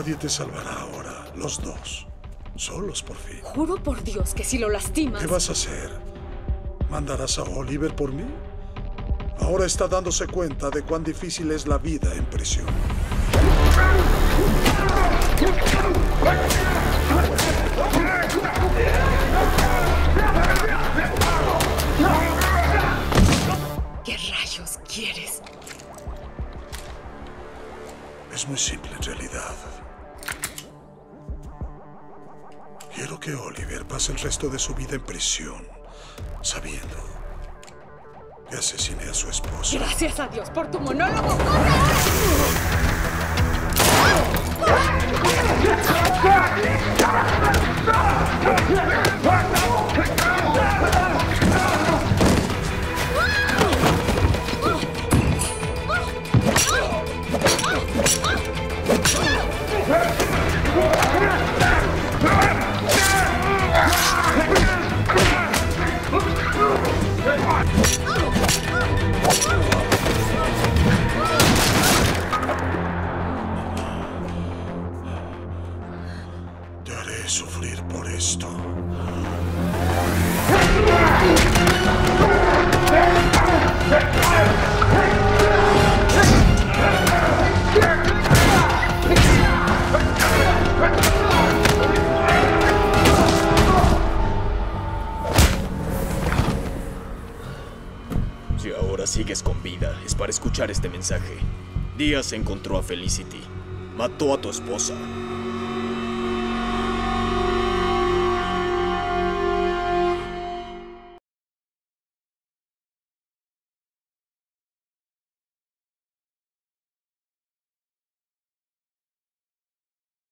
Nadie te salvará ahora. Los dos. Solos por fin. Juro por Dios que si lo lastimas... ¿Qué vas a hacer? ¿Mandarás a Oliver por mí? Ahora está dándose cuenta de cuán difícil es la vida en prisión. ¿Qué rayos quieres? Es muy simple en realidad. Quiero que Oliver pase el resto de su vida en prisión, sabiendo que asesiné a su esposa. Gracias a Dios por tu monólogo. Te haré sufrir por esto. Si ahora sigues con vida, es para escuchar este mensaje. Díaz encontró a Felicity. Mató a tu esposa.